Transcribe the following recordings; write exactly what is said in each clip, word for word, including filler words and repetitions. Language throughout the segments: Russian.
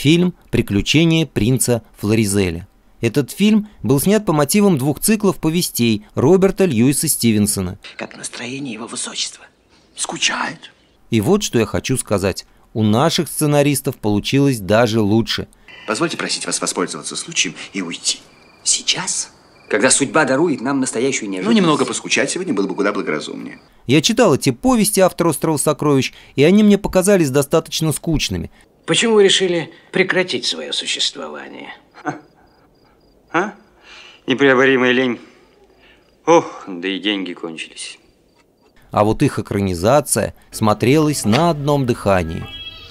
Фильм «Приключения принца Флоризеля». Этот фильм был снят по мотивам двух циклов повестей Роберта Льюиса Стивенсона. Как настроение его высочества? Скучает. И вот что я хочу сказать. У наших сценаристов получилось даже лучше. Позвольте просить вас воспользоваться случаем и уйти. Сейчас? Когда судьба дарует нам настоящую неожиданность. Ну, немного поскучать сегодня было бы куда благоразумнее. Я читал эти повести автора «Острова сокровищ», и они мне показались достаточно скучными. Почему вы решили прекратить свое существование? А? а? Непреоборимая лень. Ох, да и деньги кончились. А вот их экранизация смотрелась на одном дыхании.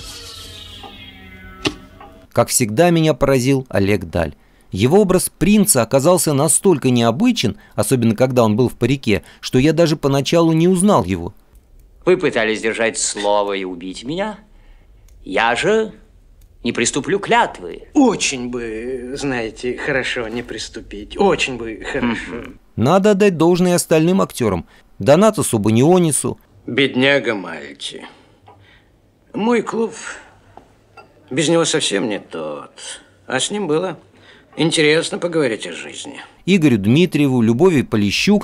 Как всегда, меня поразил Олег Даль. Его образ принца оказался настолько необычен, особенно когда он был в парике, что я даже поначалу не узнал его. Вы пытались держать слово и убить меня? Я же не приступлю клятвы. Очень бы, знаете, хорошо не приступить. Очень бы хорошо. Надо отдать должное остальным актерам. Донатасу Банионису. Бедняга Мальти. Мой клуб без него совсем не тот. А с ним было интересно поговорить о жизни. Игорю Дмитриеву, Любови Полищук.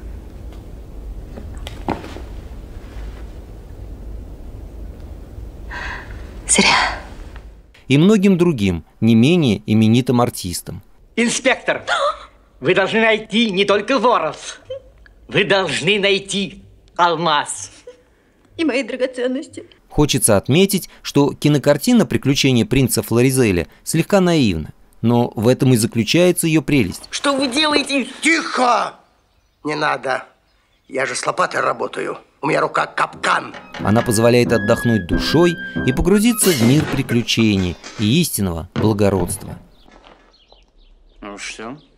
Зря. И многим другим, не менее именитым артистам. Инспектор, вы должны найти не только воров. Вы должны найти алмаз. И мои драгоценности. Хочется отметить, что кинокартина «Приключения принца Флоризеля» слегка наивна. Но в этом и заключается ее прелесть. Что вы делаете? Тихо! Не надо. Я же с лопатой работаю. У меня рука капкан. Она позволяет отдохнуть душой и погрузиться в мир приключений и истинного благородства. Ну что?